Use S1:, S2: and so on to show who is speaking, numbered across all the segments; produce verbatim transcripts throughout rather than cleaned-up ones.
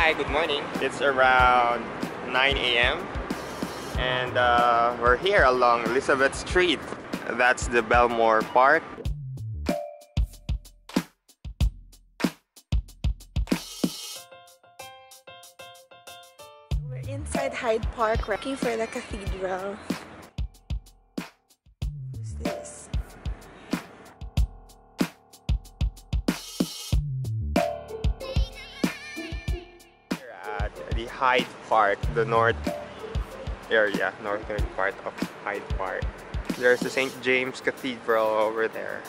S1: Hi, good morning. It's around nine A M and uh, we're here along Elizabeth Street. That's the Belmore Park.
S2: We're inside Hyde Park looking for the cathedral. Who's this?
S1: We're at the Hyde Park, the north area, northern part of Hyde Park. There's the Saint James Cathedral over there.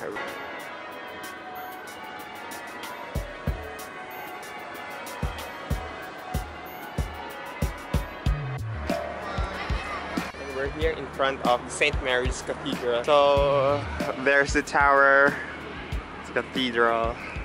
S1: And we're here in front of Saint Mary's Cathedral. So there's the tower, it's the cathedral.